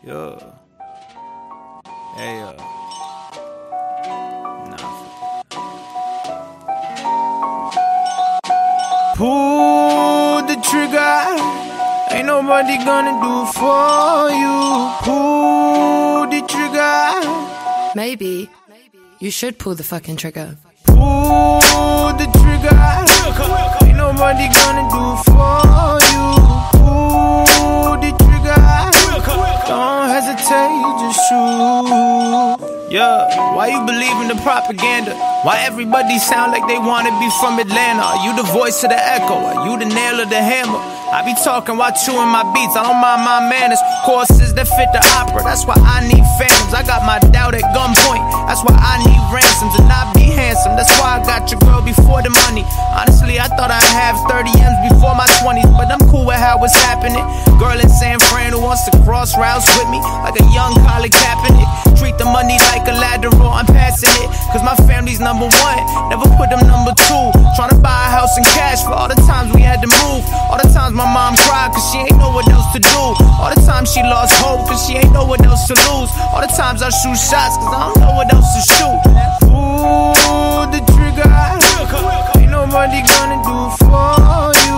Yeah. Hey, pull the trigger. Ain't nobody gonna do for you. Pull the trigger. Maybe you should pull the fucking trigger. Pull the trigger. Ain't nobody gonna do for you. Pull the trigger. Don't hesitate, just shoot. Yeah, why you believe in the propaganda? Why everybody sound like they wanna be from Atlanta? Are you the voice of the echo? Are you the nail of the hammer? I be talking while chewing my beats, I don't mind my manners. Courses that fit the opera, that's why I need phantoms. I got my doubt at gunpoint, that's why I need ransoms. And I be handsome, that's why I got your girl before the money. Honestly, I thought I'd have 30 M's before my 20s, but I'm cool with how it's happening. Girl in San Fran who wants to cross routes with me, like a young Colin Kaepernick. Treat the money like a lateral, I'm passing it, cause my family's number one, never put them number two. Tryna buy a house in cash for all the times we had to move. All the times my mom cried cause she ain't know what else to do. All the times she lost hope cause she ain't know what else to lose. All the times I shoot shots cause I don't know what else to shoot. Pull the trigger. Ain't nobody gonna do for you.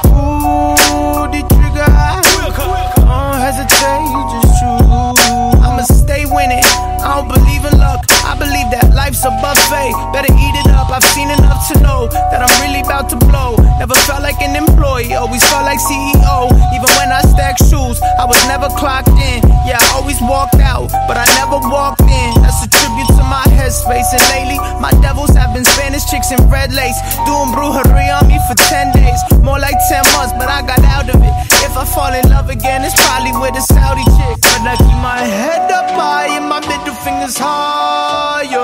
Pull the trigger. Don't hesitate, just shoot. I'ma stay winning, I don't believe in luck. I believe that life's a buffet, better eat it up. I've seen enough to know that I'm really about to blow. Never felt like an employee, always felt like CEO. Even when I stacked shoes, I was never clocked in. Yeah, I always walked out, but I never walked in. That's a tribute to my headspace. And lately, my devils have been Spanish chicks in red lace, doing brujeria on me for 10 days. More like 10 months, but I got out of it. If I fall in love again, it's probably with a Saudi chick. But I keep my head up high and my middle fingers higher.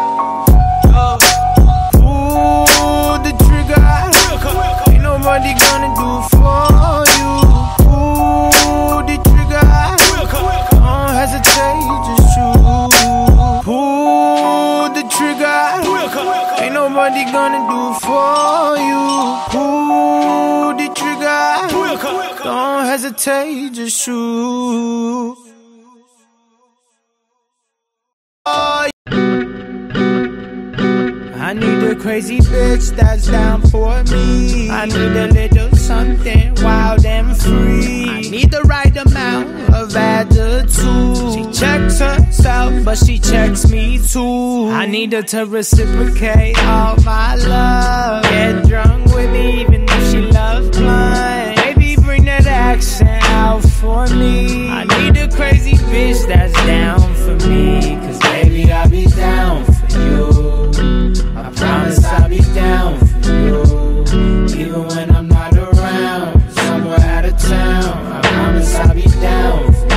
Pull the trigger. Ain't nobody gonna do for you. Pull the trigger. Don't hesitate, just shoot. Pull the trigger. Ain't nobody gonna do for you. Pull the trigger. Don't hesitate, just shoot. I need a crazy bitch that's down for me. I need a little something wild and free. I need the right amount of attitude. She checks herself, but she checks me too. I need her to reciprocate all my love. Get drunk with me even if she loves blunt. Baby, bring that accent out for me. I need a crazy bitch that's down for me. Cause baby, I'll be down for you. I promise I'll be down for you. Even when I'm not around, somewhere out of town, I promise I'll be down for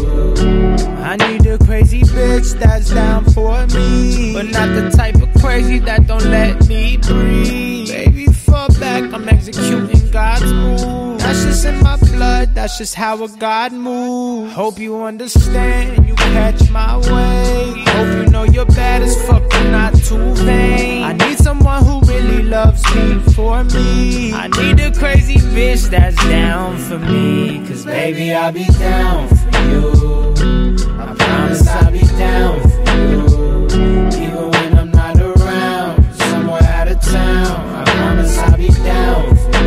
you. I need a crazy bitch that's down for me, but not the type of crazy that don't let me breathe. Baby, fall back, I'm executing God's move. That's just in my blood, that's just how a God moves. Hope you understand, you catch my way. Hope you know you're bad as fuck, but not too vain. I need someone who really loves me for me. I need a crazy bitch that's down for me. Cause baby, I'll be down for you. I promise I'll be down for you. Even when I'm not around, somewhere out of town, I promise I'll be down for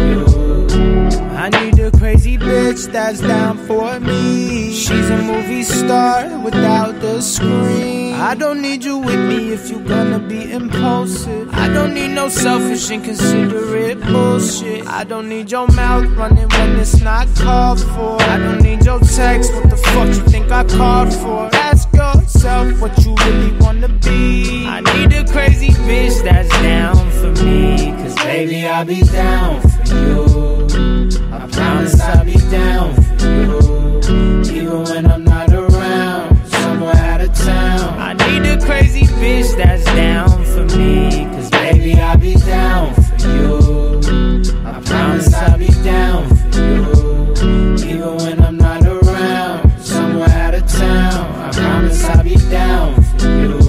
you. I need a crazy bitch that's down for me. She's a movie star without the screen. I don't need you with me if you're gonna be impulsive. I don't need no selfish, inconsiderate bullshit. I don't need your mouth running when it's not called for. I don't need your text, what the fuck you think I called for? Ask yourself what you really wanna be. I need a crazy bitch that's down for me. Cause baby, I'll be down for you. I promise I'll be down for you. Even when I'm not around, somewhere out of town. I need a crazy bitch that's down for me. Cause baby, I'll be down for you. I promise I'll be down for you. Even when I'm not around, somewhere out of town, I promise I'll be down for you.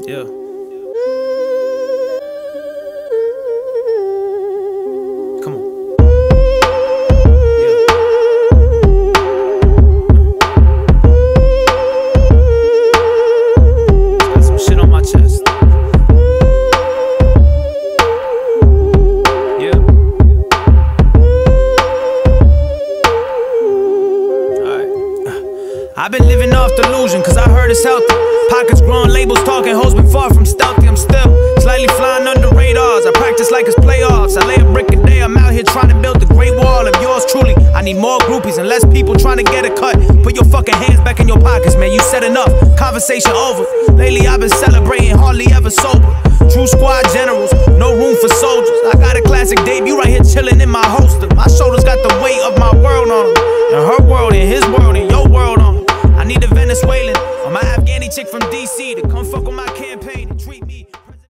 Yeah. Come on. Yeah. Got some shit on my chest. Yeah. Alright. I've been living off delusion, cause I heard it's healthy. Pockets growing, labels talking, hoes been far from stealthy. I'm still slightly flying under radars. I practice like it's playoffs. I lay a brick a day, I'm out here trying to build the great wall of yours truly. I need more groupies and less people trying to get a cut. Put your fucking hands back in your pockets, man, you said enough. Conversation over. Lately I've been celebrating, hardly ever sober. True squad generals, no room for soldiers. I got a classic debut right here chilling in my holster. My shoulders got the